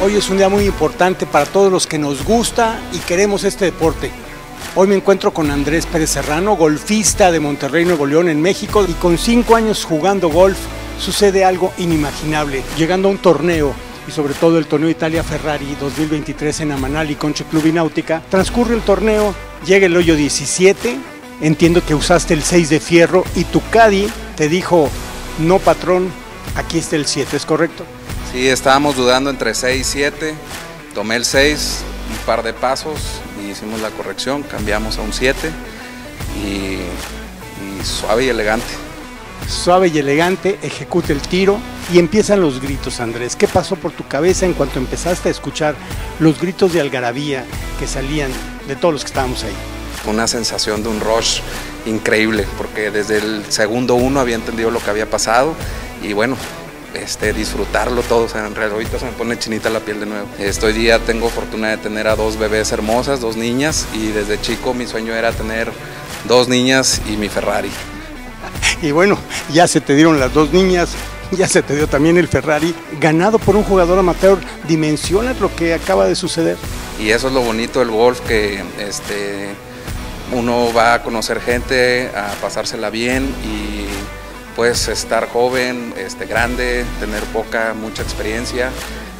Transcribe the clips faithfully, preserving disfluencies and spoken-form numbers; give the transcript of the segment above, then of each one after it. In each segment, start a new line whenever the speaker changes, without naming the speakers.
Hoy es un día muy importante para todos los que nos gusta y queremos este deporte. Hoy me encuentro con Andrés Pérez Serrano, golfista de Monterrey, Nuevo León, en México, y con cinco años jugando golf sucede algo inimaginable. Llegando a un torneo, y sobre todo el torneo Italia Ferrari dos mil veintitrés en Amanali Country Club y Náutica, transcurre el torneo, llega el hoyo diecisiete, entiendo que usaste el seis de fierro y tu caddy te dijo, no patrón, aquí está el siete, ¿es correcto?
Sí, estábamos dudando entre seis y siete, tomé el seis, un par de pasos y hicimos la corrección, cambiamos a un siete y, y suave y elegante.
Suave y elegante, ejecuta el tiro y empiezan los gritos, Andrés. ¿Qué pasó por tu cabeza en cuanto empezaste a escuchar los gritos de algarabía que salían de todos los que estábamos ahí?
Una sensación de un rush increíble, porque desde el segundo uno había entendido lo que había pasado y bueno, este, disfrutarlo todo. O sea, en realidad ahorita se me pone chinita la piel de nuevo. Este día tengo fortuna de tener a dos bebés hermosas, dos niñas, y desde chico mi sueño era tener dos niñas y mi Ferrari.
Y bueno, ya se te dieron las dos niñas, ya se te dio también el Ferrari, ganado por un jugador amateur. ¿Dimensionas lo que acaba de suceder?
Y eso es lo bonito del golf, que este, uno va a conocer gente, a pasársela bien y puedes estar joven, este, grande, tener poca, mucha experiencia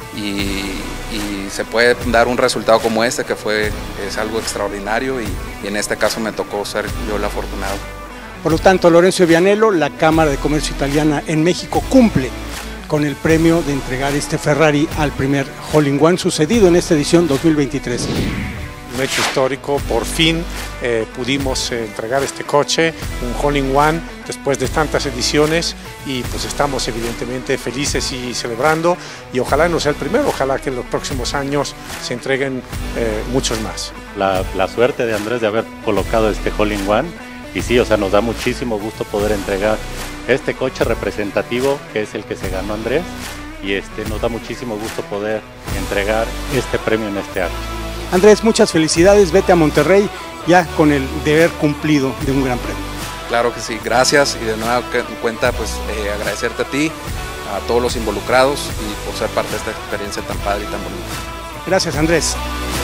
y, y se puede dar un resultado como este, que fue, es algo extraordinario y, y en este caso me tocó ser yo el afortunado.
Por lo tanto, Lorenzo Vianello, la Cámara de Comercio Italiana en México, cumple con el premio de entregar este Ferrari al primer Hole-in-One sucedido en esta edición dos mil veintitrés.
Un hecho histórico, por fin eh, pudimos eh, entregar este coche, un Hole-in-One después de tantas ediciones, y pues estamos evidentemente felices y celebrando, y ojalá no sea el primero, ojalá que en los próximos años se entreguen eh, muchos más.
La, la suerte de Andrés de haber colocado este Hole-in-One. Y sí, o sea, nos da muchísimo gusto poder entregar este coche representativo, que es el que se ganó Andrés, y este, nos da muchísimo gusto poder entregar este premio en este acto.
Andrés, muchas felicidades, vete a Monterrey ya con el deber cumplido de un gran premio.
Claro que sí, gracias, y de nueva cuenta pues eh, agradecerte a ti, a todos los involucrados y por ser parte de esta experiencia tan padre y tan bonita.
Gracias, Andrés.